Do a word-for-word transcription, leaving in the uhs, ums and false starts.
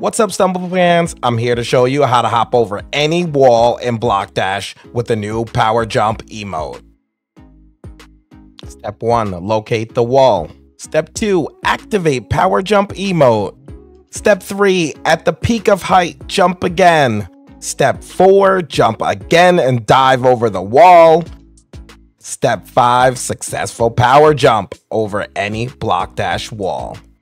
What's up, Stumble fans? I'm here to show you how to hop over any wall in Block Dash with the new Power Jump emote. Step one, locate the wall. Step two, activate Power Jump emote. Step three, at the peak of height, jump again. Step four, jump again and dive over the wall. Step five, successful power jump over any Block Dash wall.